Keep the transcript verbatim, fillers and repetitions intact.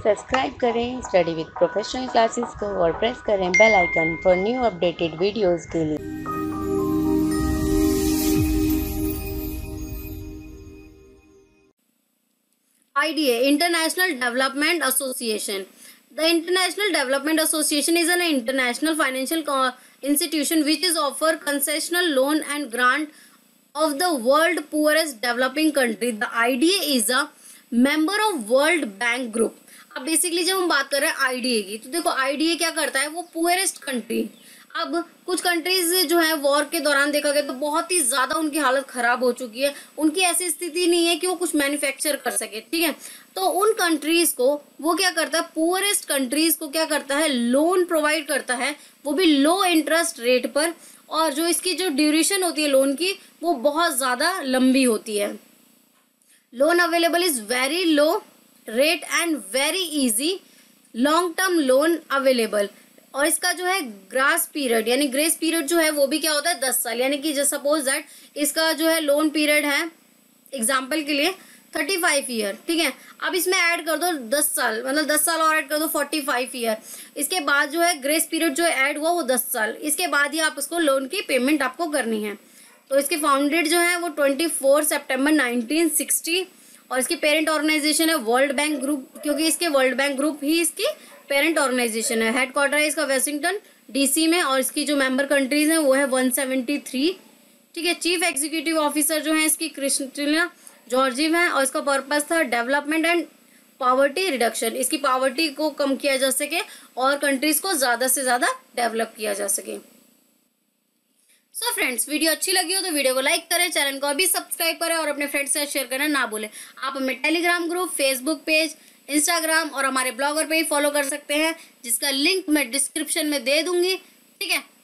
Subscribe करें study with professional classes को और प्रेस करें bell icon for new updated videos के लिए। I D A, International Development Association. The International Development Association is an international financial institution which is offer concessional loan and grant of the world poorest developing country. The I D A is a member of World Bank Group. अब basically जब हम बात कर रहे हैं I D A की, तो देखो I D A क्या करता है, वो पुअरेस्ट कंट्री। अब कुछ कंट्रीज जो है वॉर के दौरान देखा गया तो बहुत ही ज्यादा उनकी हालत खराब हो चुकी है, उनकी ऐसी स्थिति नहीं है कि वो कुछ मैन्युफैक्चर कर सके, ठीक है। तो उन कंट्रीज को वो क्या करता है, पुअरेस्ट कंट्रीज को क्या करता है, लोन प्रोवाइड करता है, वो भी लो इंटरेस्ट रेट पर, और जो इसकी जो ड्यूरेशन होती है लोन की वो बहुत ज्यादा लंबी होती है। Loan available is very low rate and very easy, long term loan available. और इसका जो है ग्रास पीरियड यानी ग्रेस पीरियड जो है वो भी क्या होता है, दस साल। यानी कि जस्ट सपोज दैट इसका जो है लोन पीरियड है एग्जाम्पल के लिए थर्टी फाइव ईयर, ठीक है। अब इसमें ऐड कर दो दस साल, मतलब दस साल और ऐड कर दो फोर्टी फाइव ईयर। इसके बाद जो है ग्रेस पीरियड जो ऐड हुआ वो दस साल, इसके बाद ही आप उसको लोन की पेमेंट आपको करनी है। तो इसके फाउंडेड जो है वो twenty four September nineteen sixty, और इसकी पेरेंट ऑर्गेनाइजेशन है वर्ल्ड बैंक ग्रुप, क्योंकि इसके वर्ल्ड बैंक ग्रुप ही इसकी पेरेंट ऑर्गेनाइजेशन है। हेडक्वार्टर है इसका वाशिंगटन डीसी में, और इसकी जो मेंबर कंट्रीज हैं वो है वन सेवेंटी थ्री, ठीक है। चीफ एग्जीक्यूटिव ऑफिसर जो है इसकी क्रिस्टिना जॉर्जीव है, और इसका पर्पस था डेवलपमेंट एंड पॉवर्टी रिडक्शन, इसकी पॉवर्टी को कम किया जा सके और कंट्रीज को ज्यादा से ज्यादा डेवलप किया जा सके। सो फ्रेंड्स, वीडियो अच्छी लगी हो तो वीडियो को लाइक करें, चैनल को अभी सब्सक्राइब करें और अपने फ्रेंड्स के साथ शेयर करना ना भूलें। आप हमें Telegram group, Facebook page, Instagram और हमारे ब्लॉगर पे ही फॉलो कर सकते हैं, जिसका लिंक मैं डिस्क्रिप्शन में दे दूंगी, ठीक है।